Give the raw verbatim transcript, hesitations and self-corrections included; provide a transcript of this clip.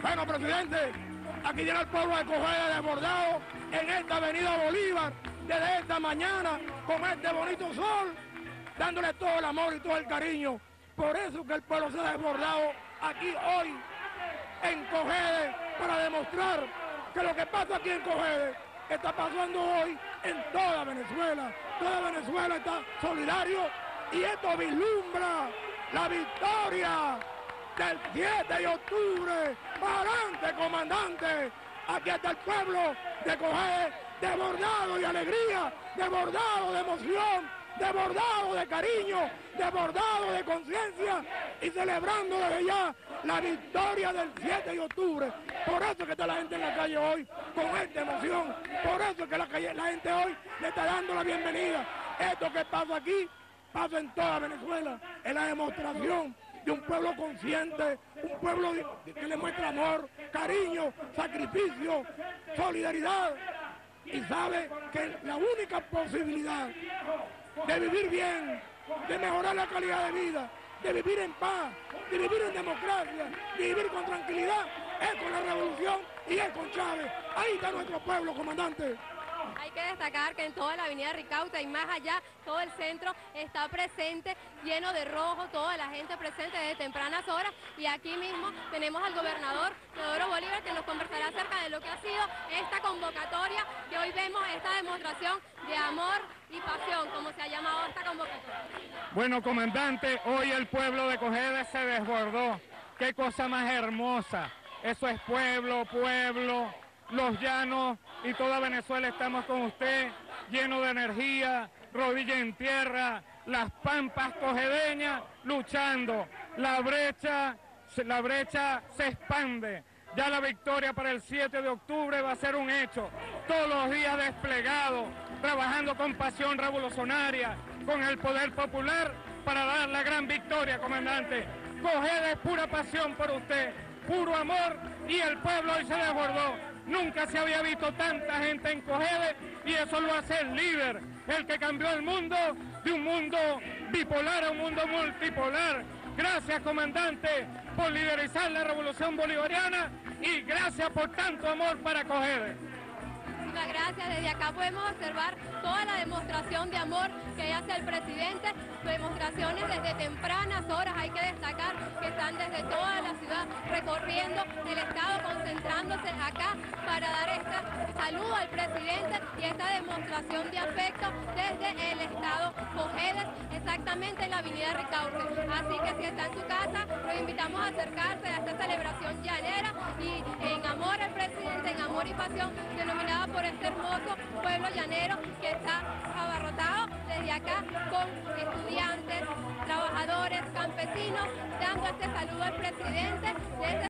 Bueno, presidente, aquí viene el pueblo de Cogede desbordado en esta avenida Bolívar desde esta mañana con este bonito sol, dándole todo el amor y todo el cariño. Por eso que el pueblo se ha desbordado aquí hoy en Cogede para demostrar que lo que pasa aquí en Cogede está pasando hoy en toda Venezuela. Toda Venezuela está solidario y esto vislumbra la victoria del siete de octubre. ¡Para adelante, comandante! Aquí está el pueblo de Cogede desbordado de alegría, desbordado de emoción, desbordado de cariño, desbordado de conciencia y celebrando desde ya la victoria del siete de octubre. Por eso que está la gente en la calle hoy con esta emoción, por eso que la, calle, la gente hoy le está dando la bienvenida. Esto que pasa aquí pasa en toda Venezuela, es la demostración de un pueblo consciente, un pueblo que le muestra amor, cariño, sacrificio, solidaridad, y sabe que la única posibilidad de vivir bien, de mejorar la calidad de vida, de vivir en paz, de vivir en democracia, de vivir con tranquilidad, es con la revolución y es con Chávez. Ahí está nuestro pueblo, comandante. Hay que destacar que en toda la avenida Ricaurte y más allá, todo el centro está presente, lleno de rojo, toda la gente presente desde tempranas horas, y aquí mismo tenemos al gobernador Teodoro Bolívar, que nos conversará acerca de lo que ha sido esta convocatoria, que hoy vemos esta demostración de amor y pasión, como se ha llamado esta convocatoria. Bueno, comandante, hoy el pueblo de Cogede se desbordó. Qué cosa más hermosa. Eso es pueblo, pueblo. Los llanos y toda Venezuela estamos con usted, lleno de energía, rodilla en tierra, las pampas cogedeñas luchando. La brecha, la brecha se expande. Ya la victoria para el siete de octubre va a ser un hecho. Todos los días desplegados, trabajando con pasión revolucionaria, con el poder popular para dar la gran victoria, comandante. Cogede es pura pasión por usted, puro amor, y el pueblo hoy se desbordó. Nunca se había visto tanta gente en Cogede y eso lo hace el líder, el que cambió el mundo de un mundo bipolar a un mundo multipolar. Gracias, comandante, por liderizar la revolución bolivariana y gracias por tanto amor para Cogede. Muchas gracias. Desde acá podemos observar toda la demostración de amor que hace el presidente, demostraciones desde tempranas horas. Hay que destacar que están desde toda la ciudad recorriendo el estado, concentrándose acá para dar este saludo al presidente y esta demostración de afecto desde el estado Cogede, exactamente en la avenida Ricaurte. Así que si está en su casa, los invitamos a acercarse a esta celebración llanera y en amor al presidente, en amor y pasión, denominada por este hermoso pueblo llanero que está abarrotado desde acá con estudiantes, trabajadores, campesinos, dando este saludo al presidente desde